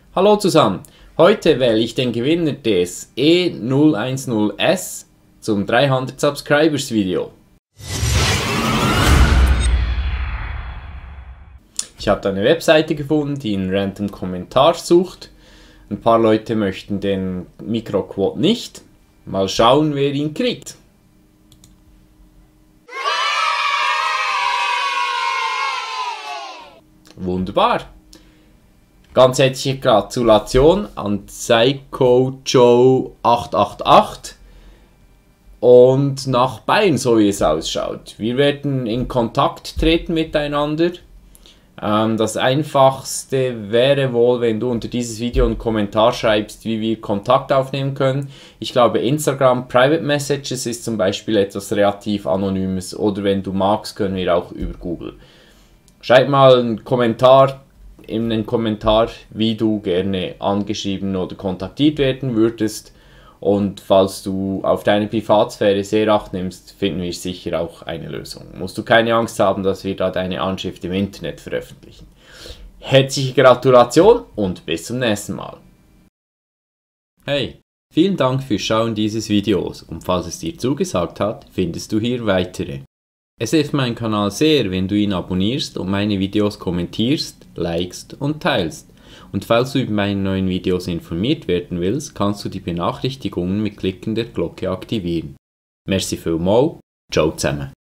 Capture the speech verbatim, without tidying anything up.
Hallo zusammen, heute wähle ich den Gewinner des E null eins null S zum dreihundert Subscribers Video. Ich habe eine Webseite gefunden, die einen random Kommentar sucht. Ein paar Leute möchten den Mikroquote nicht. Mal schauen, wer ihn kriegt. Wunderbar. Ganz herzliche Gratulation an Psycho Joe acht acht acht und nach Bayern, so wie es ausschaut. Wir werden in Kontakt treten miteinander. Ähm, das einfachste wäre wohl, wenn du unter dieses Video einen Kommentar schreibst, wie wir Kontakt aufnehmen können. Ich glaube, Instagram Private Messages ist zum Beispiel etwas relativ Anonymes, oder wenn du magst, können wir auch über Google. Schreib mal einen Kommentar. in den Kommentar, wie du gerne angeschrieben oder kontaktiert werden würdest, und falls du auf deine Privatsphäre sehr Acht nimmst, finden wir sicher auch eine Lösung. Musst du keine Angst haben, dass wir da deine Anschrift im Internet veröffentlichen. Herzliche Gratulation und bis zum nächsten Mal. Hey, vielen Dank fürs Schauen dieses Videos, und falls es dir zugesagt hat, findest du hier weitere. Es hilft meinen Kanal sehr, wenn du ihn abonnierst und meine Videos kommentierst, likest und teilst. Und falls du über meine neuen Videos informiert werden willst, kannst du die Benachrichtigungen mit Klicken der Glocke aktivieren. Merci vielmals, ciao zusammen.